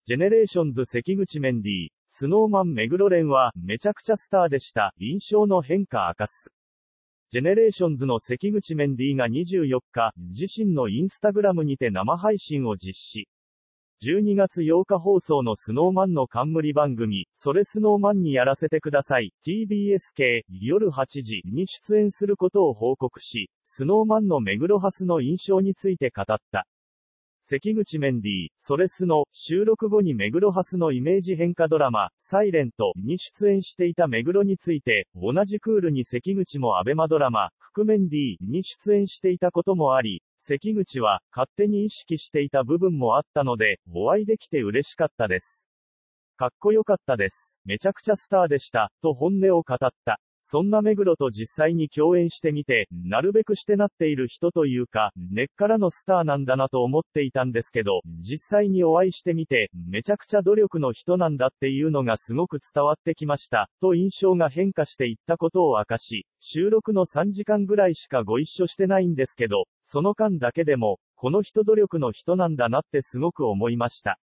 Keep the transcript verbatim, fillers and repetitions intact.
ジェネレーションズ関口メンディー、スノーマン目黒蓮は、めちゃくちゃスターでした。印象の変化明かす。ジェネレーションズの関口メンディーがにじゅうよっか、自身のインスタグラムにて生配信を実施。じゅうにがつようか放送のスノーマンの冠番組、それスノーマンにやらせてください、ティービーエス 系、夜はちじに出演することを報告し、スノーマンの目黒ハスの印象について語った。関口メンディー、それスノ、収録後に目黒ハスのイメージ変化ドラマ、サイレントに出演していた目黒について、同じクールに関口もアベマドラマ、覆面 D に出演していたこともあり、関口は、勝手に意識していた部分もあったので、お会いできて嬉しかったです。かっこよかったです。めちゃくちゃスターでした、と本音を語った。そんな目黒と実際に共演してみて、なるべくしてなっている人というか、根っからのスターなんだなと思っていたんですけど、実際にお会いしてみて、めちゃくちゃ努力の人なんだっていうのがすごく伝わってきました、と印象が変化していったことを明かし、収録のさんじかんぐらいしかご一緒してないんですけど、その間だけでも、この人努力の人なんだなってすごく思いました。